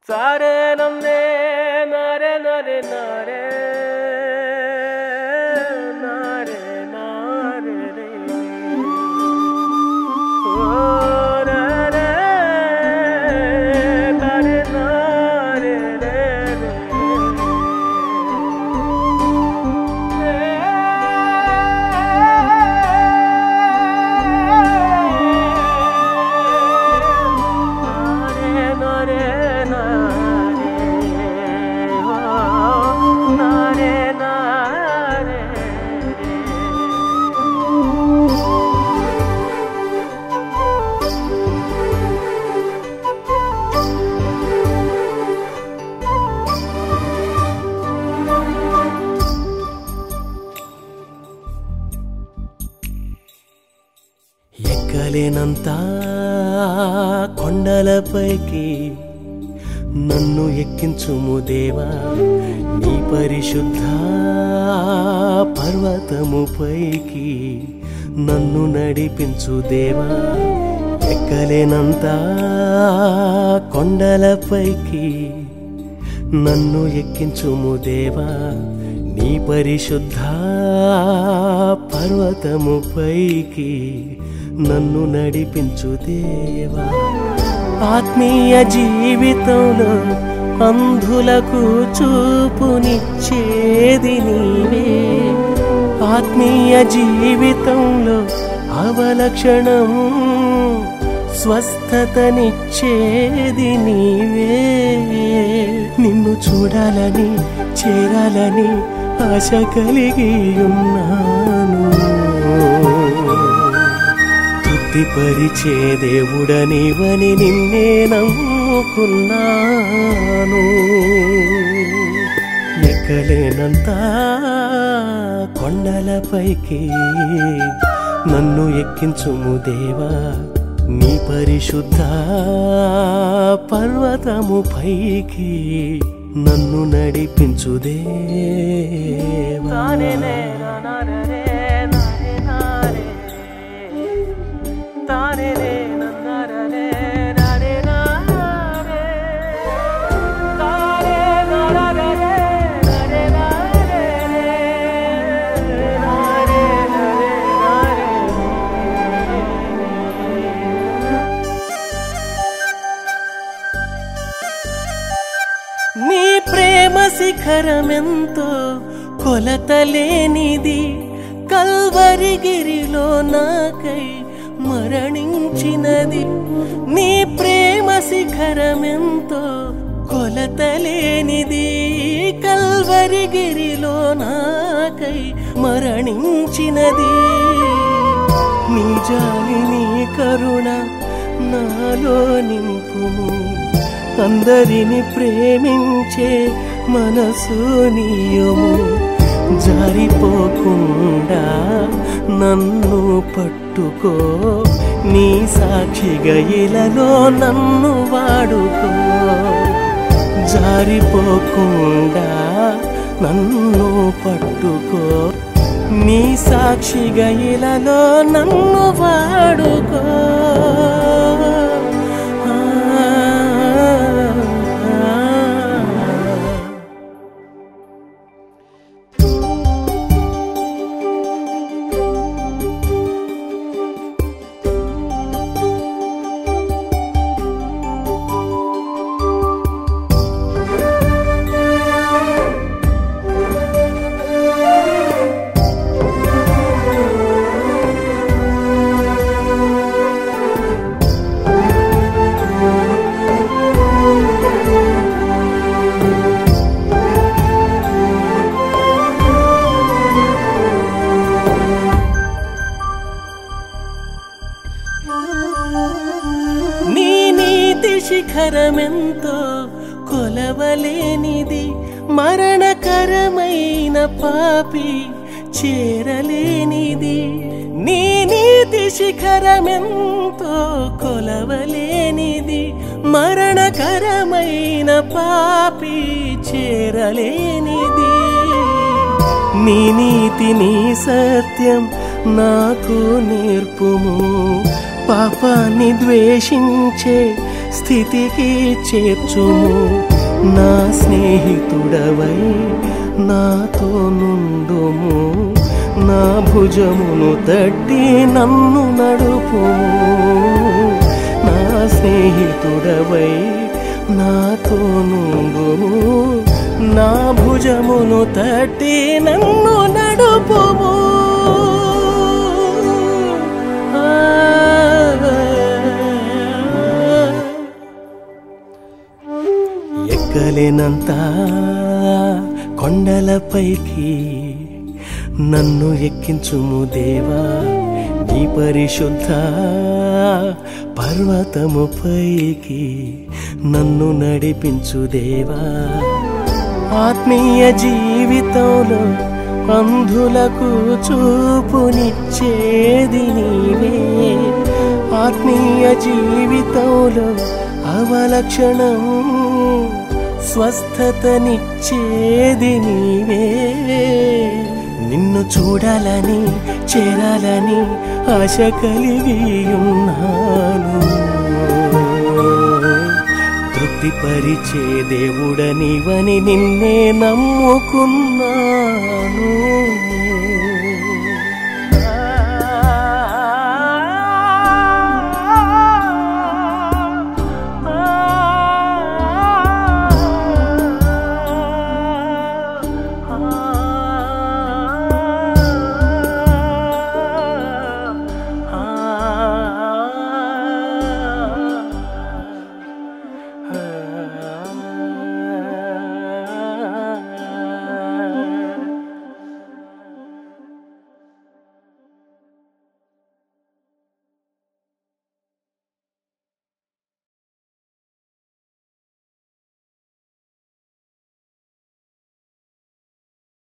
Sare namne nare nare nare nare nare re oh nare nare nare re ఎక్కలేనంత కొండలపైకి నన్ను ఎక్కించుము దేవా నీ పరిశుద్ధ పర్వతముపైకి నన్ను నడిపించు దేవా ఎక్కలేనంత కొండలపైకి నన్ను ఎక్కించుము దేవా నీ పరిశుద్ధ పర్వతముపైకి నన్ను నడిపించు దేవా ఆత్మీయ జీవితంలో అంధులకు చూపునిచ్చేది నీవే ఆత్మీయ జీవితంలో అవలక్షణం స్వస్థతనిచ్చేది నీవే నిన్ను చూడాలని చేరాలని ఆశ కలిగి ఉన్నాను తృప్తిపరిచే దేవుడనివని నిన్నే నమ్ముకున్నాను ఎక్కలేనంత కొండలపైకి నన్ను ఎక్కించుము దేవా నీ పరిశుద్ధ పర్వతముపైకి నన్ను నడిపించు దేవా నీ ప్రేమ శిఖరమెంతో కొలతలేనిది కల్వరిగిరిలో నాకై మరణించినది నీ ప్రేమ శిఖరమెంతో కొలతలేనిది కల్వరిగిరిలో నాకై మరణించినది నీ జాలి నీ కరుణ నాలో నింపుము అందరిని ప్రేమించే మనసు నీయము జారిపోకుండా నన్ను పట్టుకో నీ సాక్షిగా ఇలలో నన్ను వాడుకో జారిపోకుండా నన్ను పట్టుకో నీ సాక్షిగా ఇలలో నన్ను వాడుకో శిఖరమెంతో కొలవలేనిది మరణకరమైన పాపి చేరలేనిది నీ నీతి శిఖరమెంతో కొలవలేనిది మరణకరమైన పాపి చేరలేనిది నీ నీతి నీ సత్యం నాకు నేర్పుము పాపాన్ని ద్వేషించే స్థితికి చేర్చుము. నా స్నేహితుడవై నాతో నుండుము. నా భుజమును తట్టి నన్ను నడుపుము. నా స్నేహితుడవై నాతో నుండుము. నా భుజమును తట్టి నన్ను నడుపుము. ఎక్కలేనంత కొండలపైకి నన్ను ఎక్కించుము దేవా. నీ పరిశుద్ధ పర్వతముపైకి నన్ను నడిపించు దేవా. ఆత్మీయ జీవితంలో అంధులకు చూపునిచ్చేది నీవే. ఆత్మీయ జీవితంలో అవలక్షణం స్వస్థతనిచ్చేది నీవే. నిన్ను చూడాలని చేరాలని ఆశ కలిగి ఉన్నాను. తృప్తిపరిచే దేవుడనివని నిన్నే నమ్ముకున్నాను.